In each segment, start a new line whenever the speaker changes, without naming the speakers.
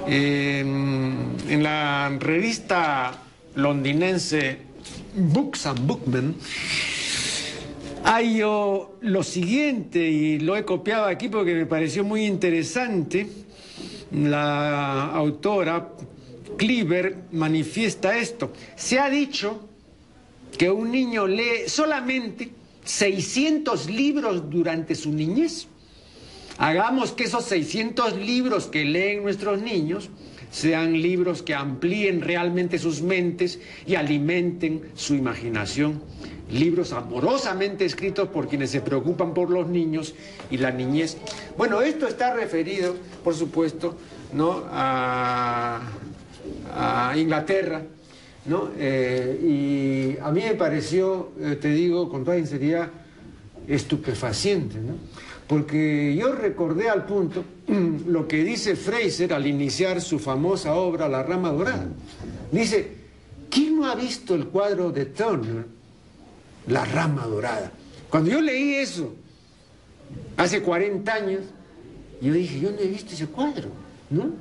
En la revista londinense Books and Bookmen hay lo siguiente, y lo he copiado aquí porque me pareció muy interesante. La autora Cleaver manifiesta esto. Se ha dicho que un niño lee solamente 600 libros durante su niñez. Hagamos que esos 600 libros que leen nuestros niños sean libros que amplíen realmente sus mentes y alimenten su imaginación. Libros amorosamente escritos por quienes se preocupan por los niños y la niñez. Bueno, esto está referido, por supuesto, ¿no?, a Inglaterra, ¿no? Y a mí me pareció, te digo con toda sinceridad, estupefaciente, ¿no? Porque yo recordé al punto lo que dice Fraser al iniciar su famosa obra La Rama Dorada. Dice, ¿quién no ha visto el cuadro de Turner, La Rama Dorada? Cuando yo leí eso, hace 40 años, yo dije, yo no he visto ese cuadro, ¿no?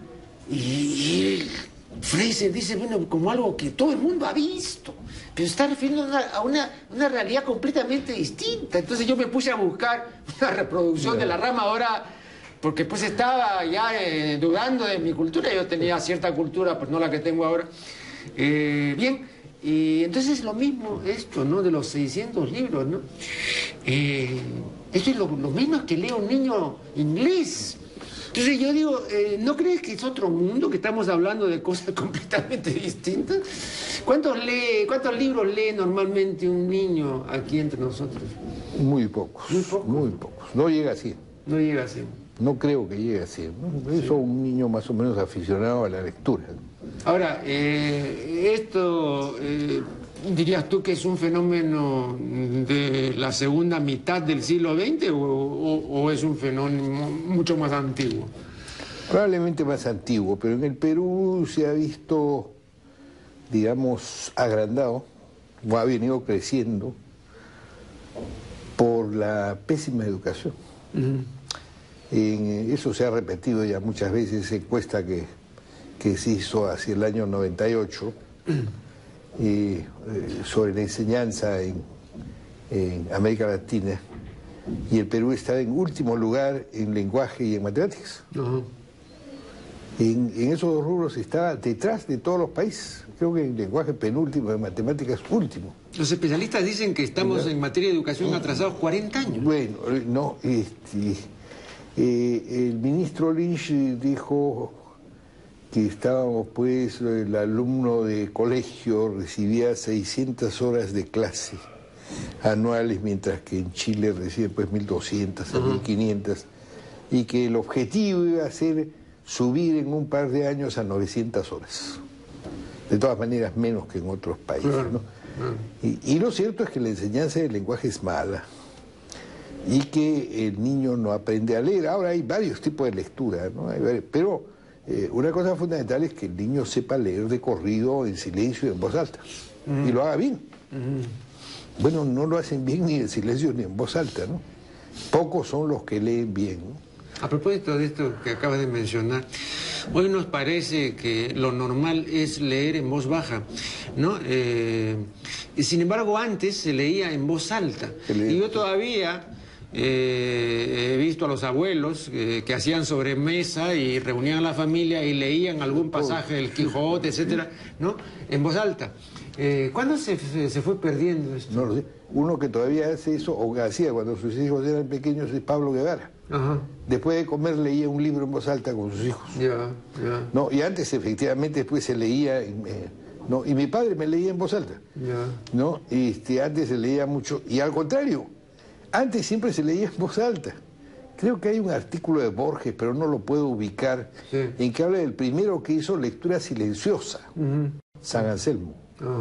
Y Fraser dice, bueno, como algo que todo el mundo ha visto, pero está refiriendo a una realidad completamente distinta. Entonces yo me puse a buscar una reproducción de La Rama Dorada, porque pues estaba ya dudando de mi cultura. Yo tenía cierta cultura, pues no la que tengo ahora. Bien, y entonces lo mismo esto, ¿no?, de los 600 libros, ¿no? Esto es lo mismo que lee un niño inglés. Entonces yo digo, ¿no crees que es otro mundo, que estamos hablando de cosas completamente distintas? ¿Cuántos libros lee normalmente un niño aquí entre nosotros?
Muy pocos. ¿Muy pocos? Muy pocos. No llega a 100.
No llega a 100.
No creo que llegue a 100, ¿no? Eso, un niño más o menos aficionado a la lectura.
Ahora, esto, ¿dirías tú que es un fenómeno de la segunda mitad del siglo XX o es un fenómeno mucho más antiguo?
Probablemente más antiguo, pero en el Perú se ha visto, digamos, agrandado, o ha venido creciendo por la pésima educación. Eso se ha repetido ya muchas veces, esa encuesta que se hizo hacia el año 98 sobre la enseñanza en América Latina, y el Perú está en último lugar en lenguaje y en matemáticas. En esos dos rubros está detrás de todos los países. Creo que en lenguaje penúltimo, en matemáticas último.
Los especialistas dicen que estamos en materia de educación atrasados 40 años.
Bueno, no, el ministro Lynch dijo que estábamos, pues, el alumno de colegio recibía 600 horas de clase anuales, mientras que en Chile recibe pues 1.200 a 1.500, y que el objetivo iba a ser subir en un par de años a 900 horas. De todas maneras, menos que en otros países, ¿no? Y lo cierto es que la enseñanza del lenguaje es mala y que el niño no aprende a leer. Ahora hay varios tipos de lectura, ¿no? Pero una cosa fundamental es que el niño sepa leer de corrido, en silencio y en voz alta, y lo haga bien. Bueno, no lo hacen bien ni en silencio ni en voz alta, ¿no? Pocos son los que leen bien, ¿no?
A propósito de esto que acabas de mencionar, hoy nos parece que lo normal es leer en voz baja, ¿no? Y sin embargo, antes se leía en voz alta. Y yo todavía he visto a los abuelos que hacían sobremesa y reunían a la familia y leían algún pasaje del Quijote, etcétera, ¿no?, en voz alta. ¿Cuándo se fue perdiendo esto?
No lo sé. Uno que todavía hace eso, o que hacía cuando sus hijos eran pequeños, es Pablo Guevara. Después de comer leía un libro en voz alta con sus hijos. No, y antes efectivamente después se leía, no, y mi padre me leía en voz alta. ¿No? Antes se leía mucho, y al contrario, antes siempre se leía en voz alta. Creo que hay un artículo de Borges, pero no lo puedo ubicar, en que habla del primero que hizo lectura silenciosa, San Anselmo.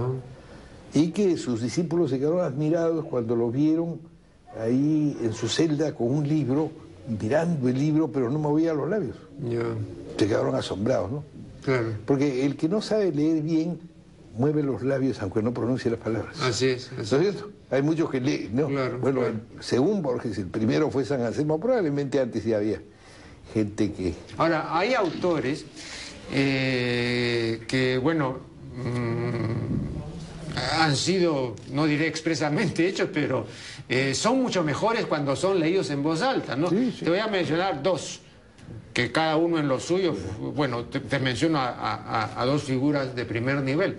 Y que sus discípulos se quedaron admirados cuando lo vieron ahí en su celda con un libro, mirando el libro, pero no movía los labios. Se quedaron asombrados, ¿no?
Claro.
Porque el que no sabe leer bien mueve los labios aunque no pronuncie las palabras.
Así es.
¿No es cierto? Hay muchos que leen, ¿no?
Claro,
bueno,
claro.
Según Borges, el primero fue San Anselmo, probablemente antes ya había gente que...
Ahora, hay autores que bueno, han sido, no diré expresamente hechos, pero son mucho mejores cuando son leídos en voz alta, ¿no?
Sí, sí.
Te voy a mencionar dos, que cada uno en lo suyo, bueno, te menciono a dos figuras de primer nivel.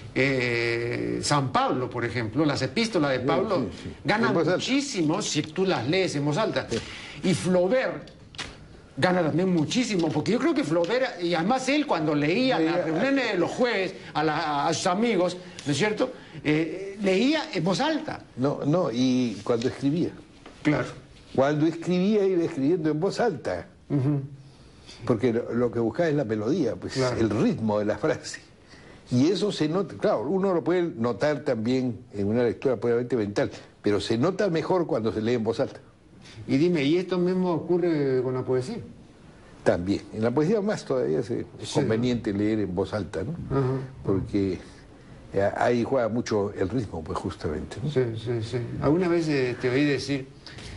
San Pablo, por ejemplo, las epístolas de Pablo ganan muchísimo si tú las lees en voz alta. Y Flaubert gana también muchísimo, porque yo creo que Flaubert, y además él cuando leía las reuniones de los jueves a sus amigos, ¿no es cierto? Leía en voz alta.
No, y cuando escribía.
Claro.
Cuando escribía iba escribiendo en voz alta. Porque lo que buscaba es la melodía, pues claro, el ritmo de la frase. Y eso se nota, claro, uno lo puede notar también en una lectura puramente mental, pero se nota mejor cuando se lee en voz alta.
Y dime, ¿y esto mismo ocurre con la poesía?
También. En la poesía más todavía es conveniente leer en voz alta, ¿no? Porque ahí juega mucho el ritmo, pues justamente, ¿no?
Sí. Alguna vez te oí decir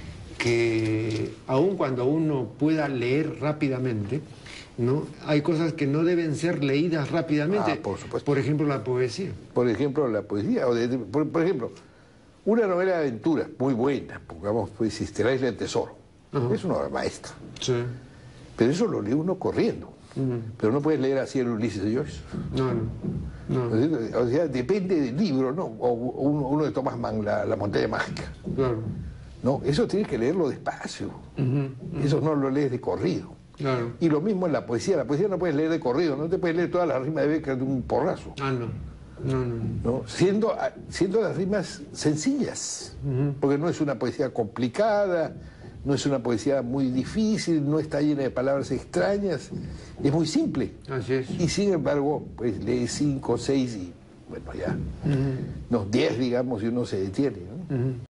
que aun cuando uno pueda leer rápidamente, ¿no? Hay cosas que no deben ser leídas rápidamente.
Por supuesto.
Por ejemplo, la poesía.
Por ejemplo, la poesía. Por ejemplo, una novela de aventuras muy buena, pongamos, pues, La isla del tesoro. Es una obra maestra. Sí. Pero eso lo lee uno corriendo. Pero no puedes leer así el Ulises de Joyce. No. O sea, depende del libro, ¿no? O uno de Thomas Mann, la montaña mágica. Claro. No, eso tienes que leerlo despacio. Eso no lo lees de corrido. Claro. Y lo mismo en la poesía. La poesía no puedes leer de corrido, no te puedes leer todas las rimas de Becker de un porrazo. No. Siendo las rimas sencillas, porque no es una poesía complicada, no es una poesía muy difícil, no está llena de palabras extrañas, es muy simple.
Así es.
Y sin embargo, pues lees 5, 6 y bueno, ya, 10, digamos, y uno se detiene, ¿no?